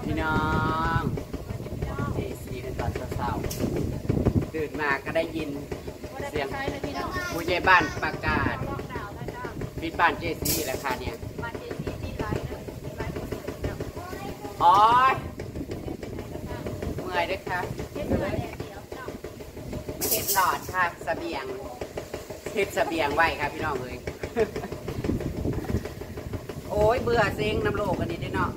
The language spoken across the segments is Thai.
พี่น้องเจซีในตอนเช้าๆตื่นมาก็ได้ยินเสียงผู้ใหญ่บ้านประกาศปิดบ้านเจซีแล้วค่ะเนี่ยอ๋อเมื่อยด้วยค่ะไม่เห็นหลอดค่ะเสบียงเฮ็ดเสบียงไว้ครับพี่น้องเลยโอ้ยเบื่อเซ็งน้ำโลกกันนี้ด้วยเนาะ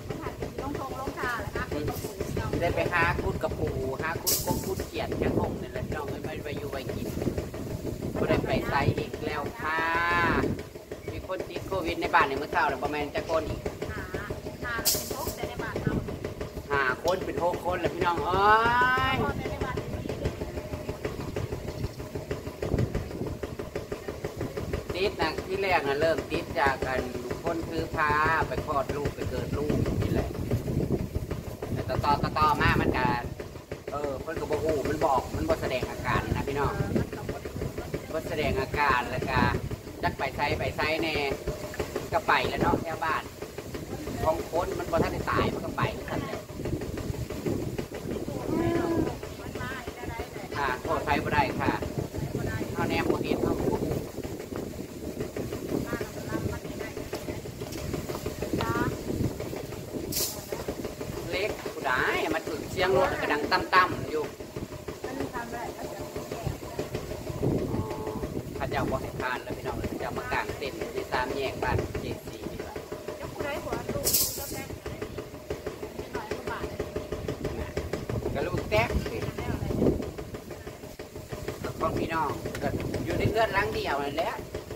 ได้ไปหาคุดกระปูหาคุดกบคุดเกียดแค่คงนี่แหละพี่น้องเลยไม่ไปอยู่ไปกินก็ได้ไปไซอีกแล้วค่ะมีคนติดโควิดในบ้านในเมื่อเช้าแล้วประมาณจะคนอีกคนเป็น6 คนแล้วพี่น้องเอ้ยติดนะที่แรกนะเริ่มติดจากกันคนคือพาไปคลอดลูกไปเกิดลูกนี่แหละแต่ต่อมามันการเพิ่นก็บอกมันบอกมันบ่แสดงอาการนะพี่น้องบ่แสดงอาการแล้วก็จักไปไซแน่ก็ไปแล้วเนาะแถวบ้านของคนมันบ่ทันได้ตายมันก็ไปทันแล้วโทษใครบ่ได้ค่ะเขาแนมบ่เห็นเขาเล็กผู้ใดมาถึงเสียงรถกระดังตั้มอยู่ข้าเจ้าบ่ให้ทานแล้วพี่น้องจะมากางเต็นท์ใน3 แยกบ้านเจซีนี่แหละกระลูกแต๊กของพี่น้องอยู่ในเงื่อนหลังเดียวนั่นแหละ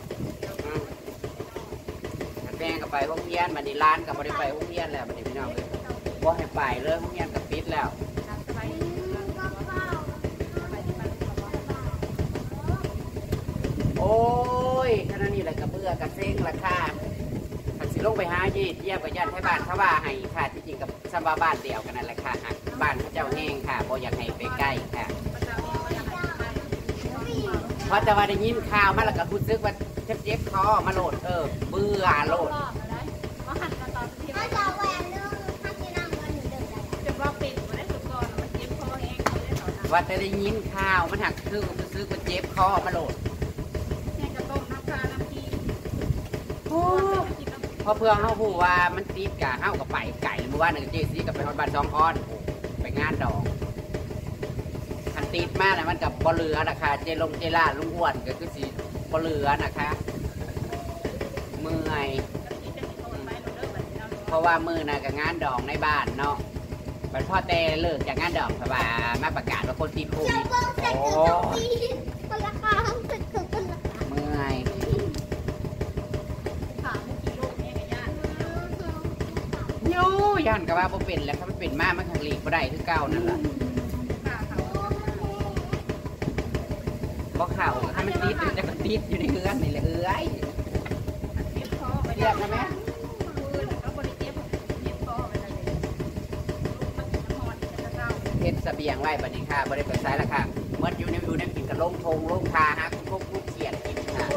แม่ก็ไปโรงเรียนบัดนี้ร้านก็บ่ได้ไปโรงเรียนแล้วบัดนี้พี่น้องเลยบ่ให้ไปเลยโรงเรียนก็ปิดแล้วโอ้ยขณะนี้แหละก็เบื่อก็เซ็งละค่ะถ้าสิลงไปหาเยี่ยมกับญาติให้บ้านเขาว่าให้ค่ะที่จริงกับซัมบาบ้านเดียวกันนั่นแหละค่ะบ้านเจ้าแห้งค่ะบ่อยากให้ไปใกล้ค่ะเพราะแต่ว่าได้ยินข่าวมาแล้วก็รู้สึกว่าเจ็บคอมาโหลดเบื่อโหลดว่าแต่ได้ยินข่าวมันหักคือรู้สึกว่าเจ็บคอมาโหลดพอเพื่อเฮาผู้ว่ามันติดกะเฮากับไปไก่เมื่อวานนึงเจซีกับไปฮอดบ้าน2 อ้อนไปงานดอกคันติดมากนะมันกับบ่เหลือนะคะเจล่าลุงอ้วนก็คือสิบ่เหลือนะคะเมื่อยเพราะว่ามือน่ะกับงานดอกในบ้านเนาะมันพ่อแต่เลิกจากงานดอกเพราะว่ามาประกาศว่าคนติดโควิดโอ้เมื่อยยูย่านกับว่าบ่เป็นแล้วถ้ามันเป็นมากมันขังหลีกบ่ได้คือเก่านั่นแหละบ่เข่าถ้ามันติดจะก็ติดอยู่ในเฮือนนี่แหละเอ้ยเรียบนะแม่เฮ็ดเสบียงไว้บัดนี้ค่ะบ่ได้ไปใช้ละค่ะเมื่ออยู่ในกินกับลงทงลงทาฮะคุกเขียดกินค่ะ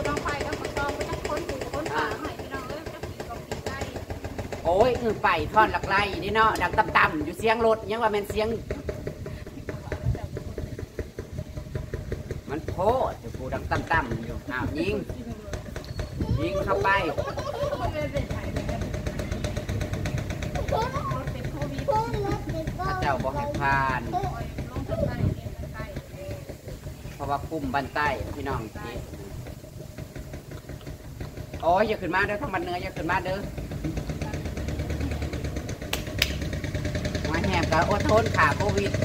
โอ้ยไปทอดหลักไล่นี่เนาะดังต่ำอยู่เสียงรถยังว่าแม่นเสียงมันโพดอยู่กูดังต่ำอยู่ยิงเข้าไปเจ้าบอกให้ผ่านเพราะว่าปุ่มบันใต้พี่น้องโอ้ยอย่าขึ้นมาเด้อทั้งบันเนื้ออย่าขึ้นมาเด้อมาแหมกับอดทนขาโควิด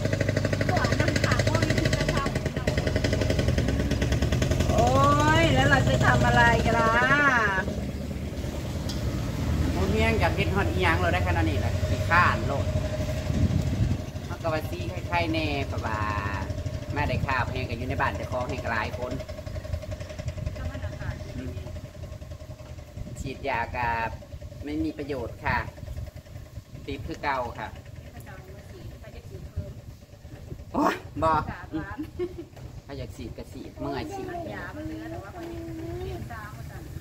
โอ้ยแล้วเราจะทำอะไรกันล่ะโมเมียงจากเฮ็ดฮอดอีหยังเราได้ขนาดนี้แหละขี้ข้านโลดเขาก็ว่าซีไข่แน่ปะบ่าแม่ได้ข้าวแห้งกันอยู่ในบ้านแต่ของแห้งหลายคนฉีดยากับไม่มีประโยชน์ค่ะติดคือเก่าค่ะโอ้ยบอกถ้าอยากฉีดก็ฉีดเมื่อยฉีด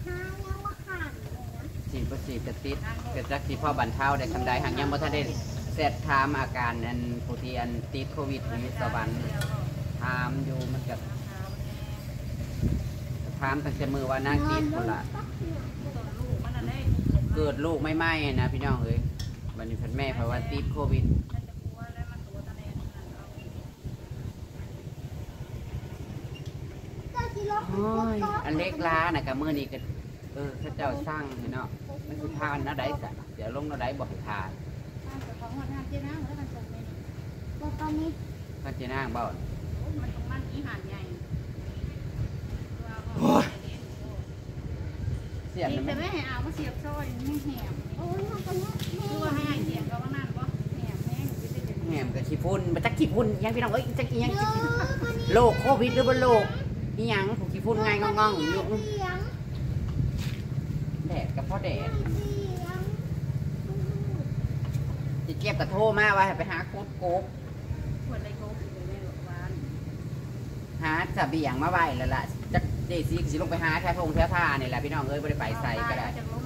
ฉีดก็ฉีดจะติดเกิดจากที่พ่อบันเทาได้ทำได้หางยังบ่ทันได้เสร็จถามอาการอันผู้ที่อันติดโควิดอยู่สวรรค์ถามอยู่มันกับถามตั้งแต่มือว่านางติดคนละเกิดลูกไม่ไหม้นะพี่น้องเอ้ยวันนี้เพิ่นแม่เพราะว่าติดโควิดโอ้ยอันเล็กล้าน่ะกับมือนี้ก็พระเจ้าสร้างเนาะมันคือทานนะได้จ้ะเดี๋ยวลงนะได้บอกให้ทานพระเจ้านางบ่เสียบมันไม่ให้เอามาเสียบซอยไม่แหมคือว่าให้เสียบก็ว่านั่นบ่แหมกับขี้พุ่นมาจากขี้พุ่นยังพี่น้องเอ้ยจากยังโรคโควิดหรือบ่โรคนี่ยังผูกขี้พุ่นไงงองๆอยู่แดดกับพ่อแดดจะเก็บกระโทมาว่าให้ไปหาโคตรโกบหาสะเบียงมาไว้แล้วล่ะจะเจซีสิลงไปหาแถวทงแถวท่านี่แหละพี่น้องเอ้ยไม่ได้ไปใส่ก็ได้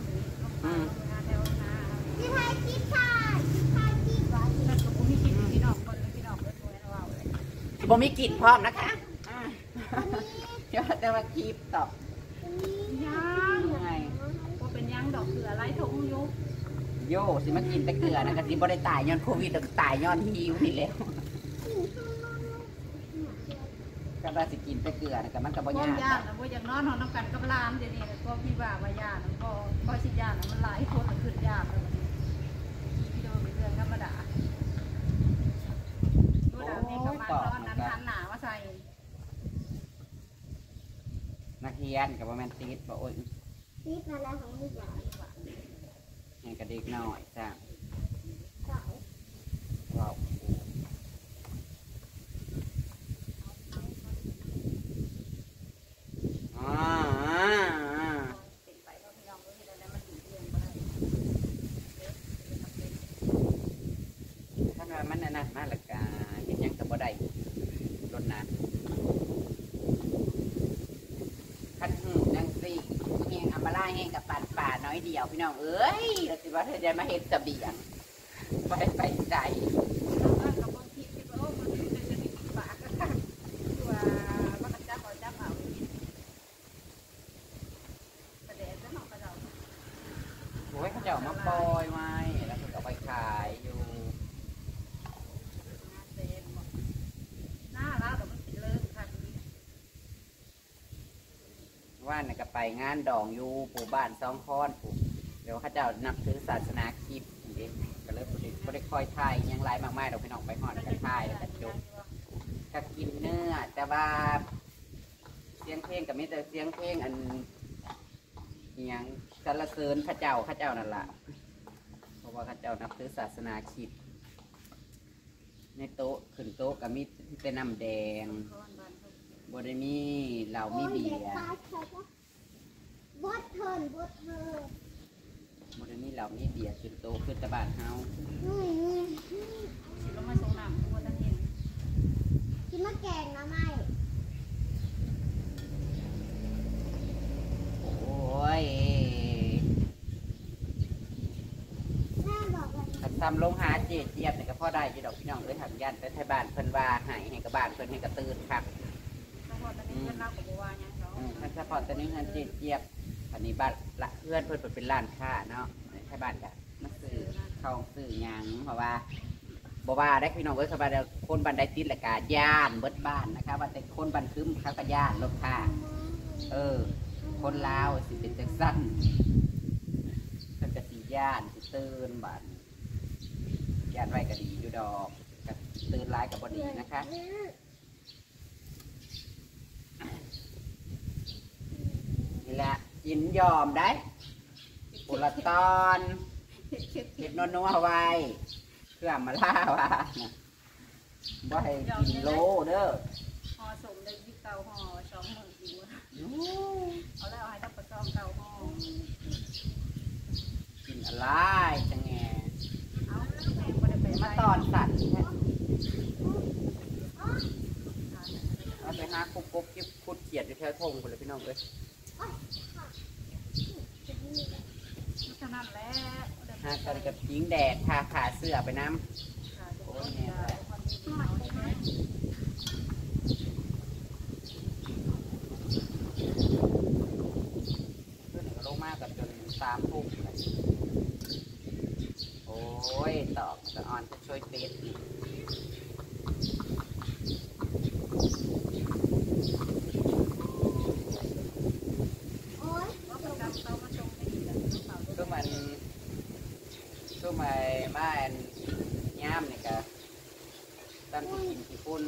ที่ไทยคิดค่ะไทยคิดว่าผมมีกินพี่น้องคนพี่น้องเลยผมมีกินพร้อมนะคะเดี๋ยวแต่ว่าคลิปตอบยังไงว่าเป็นยังดอกเกลือไรทงยุกโย่สิมากินแต่เกลือนะคะสิบ่ได้ตายย้อนโควิดแต่ตายย้อนฮิวนี่แล้วก็ได้สิกินแต่เกลือนะคะมันก็บ่ยากนะบ่อยากนอนนอนน้ำกันกับร้านเดี๋ยวนี้ก็พี่บ่าวายานะก็สิยากนะมันหลายคนขึ้นยากเลยพี่โดนเป็นเรื่องธรรมดาดูดาวนี่ก็มาตอนนั้นทันหนาว่าใส่นักเรียนกับว่าแมนตีดบอกโอ้ยตีดมาแล้วของลูกหลานให้กระเด็กหน่อยจ้ะว้าวท่านว่ามันนั่นมาละกาเห็นยังกับบ่ได้รถน้ำขั้นหูจังสิแห้งอัมบาล่าแห้งกับป่าน้อยเดียวพี่น้องเอ้ยเราสิว่าเธอจะมาเห็ดเสบียงไปใจโอ้ยเขาจะออกมาปล่อยไว้แล้วก็เอาไปขายอยู่ว่าเนี่ยก็ไปงานดองอยู่ปู่บ้าน2 คอนปู่เดี๋ยวเขาจะนับถือศาสนาคริสต์เองก็เลยไม่ได้คอยถ่ายยังไลน์มากมายเราไปน้องไปหอดกันถ่ายแล้วก็จบก็กินเนื้อแต่ว่าเสียงเพลงกับมิแต่เสียงเพลงอันยังสรรเสริญพระเจ้านั่นแหละเพราะว่าพระเจ้านับถือศาสนาคริสต์ในโต๊ะขึ้นโต๊ะกับมิแต่น้ำแดงบดมีเหล้ามีเบียร์บดเทินบดมีเหล้ามีเบียร์ขึ้นโต๊ะขึ้นตะบานเฮาสิลงมาส่งน้ำตัวตะเห็นกินมะแกงนะไม่โอ้ยขัดซ้ำลงหาเจี๊ยบเนี่ยก็พอได้จีดอกพี่น้องเลยหันยันแต่ไทยบ้านเพิ่นว่าหายให้กับบ้านเพิ่นให้กระตือนครับท่านสปอร์ตตอนนี้เงินเจี๊ยบอันนี้บ้านละเพื่อนเป็นร้านค้าเนาะใช่บ้านกันมาซื้อเข้าซื้อยังเพราะว่าบอกว่าได้พี่น้องเอ้ยสบายคนบ้านได้ติดละกาย่านเบิดบ้านนะคะว่าแต่คนบ้านคืมเขาก็ย่านลบค่ะคนลาวสิเป็นจังสั้นเพิ่นก็สิย่านสิตื่นบ้านย่านไว้ก็ดีอยู่ดอกก็ตื่นร้ายกับบดีนะคะนี่แหละกินยอมได้ปุระตอนเห็ดนัวไว้เครื่องมาล่าว่าบ่ให้กินโลเด้อห่อสมได้ยิบเตาห่อ2 มื้อกินเอาแล้วให้ทับประจอมเตาห่อกินอะไรจังแงมาตอนสัตว์เอาไปหากุ๊กกิ๊บขุดเขียดอยู่แถวทงคนเลยพี่น้องเลยฮะตอนกับยิงแดดทาขาเสื้อไปน้ำโอ้ยเนี่ยขึ้นก็ลงมากกับจน3 ทุ่มโอ้ยตอกตะออนจะช่วยติดก็มาบ้านย่ามนี่ก็ตั้งที่กินที่พุ่น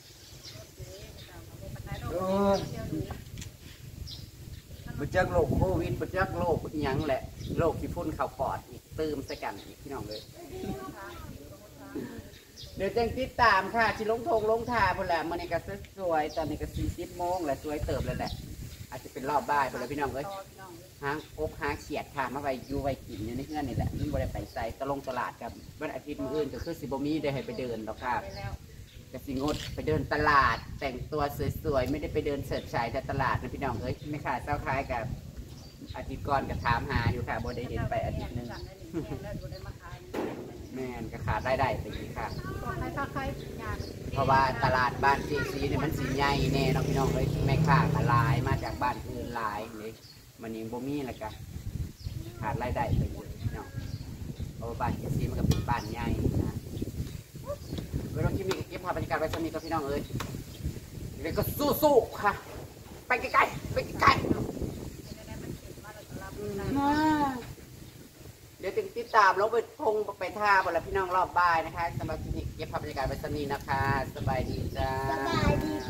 บุจักโรคโควิดบุจักโรคยังแหละโรคที่พุ่นเข่าปอดอีกตื่มใส่กันอีกพี่น้องเลยเดี๋ยวจังติดตามค่ะที่ลงทาพุ่นแหละมันนี่ก็สวยตอนนี้ก็40 โมงแหละสวยเติบเลยแหละอาจจะเป็นรอบบ่ายพุ่นเลยพี่น้องเลยหางอบหางเขียดค่ะมาไว้อยู่ไว้กินอยู่ในเงื่อนนี่แหละนี่บริไปใส่ตลาดกับวันอาทิตย์มื้ออื่นก็คือสิบมีได้ให้ไปเดินหรอกค่ะจะสิงดไปเดินตลาดแต่งตัวสวยๆไม่ได้ไปเดินเสิร์ฟชายแต่ตลาดนะพี่น้องเอ้ยไม่ค่ะเจ้าคล้ายกับอาทิตย์ก่อนก็ถามหาอยู่ค่ะบ่ได้เห็นไปอาทิตย์นึงแม่นก็ขาดได้ไปอีกค่ะเพราะว่าตลาดบ้านเจซีเนี่ยมันสีใหญ่แน่เนาะพี่น้องเอ้ยแม่ค้าก็หลายมาจากบ้านอื่นหลายนี่มันยังบ่มีแล้วก็ขาดรายได้ไปอยู่เนาะเพราะบ้านเจซีมันก็เป็นบ้านใหญ่นะเวลาที่มีเก็บภาพบรรยากาศไว้สมีกับพี่น้องเอ้ยเดี๋ยวก็สู้ๆค่ะไปไกลๆไปไกลๆเดี๋ยวติดตามแล้วไปพงไปท่าบนละพี่น้องรอบบ่ายนะคะสำหรับที่นี่เก็บภาพบรรยากาศไว้สมีนะคะสบายดีจ้าสบายดี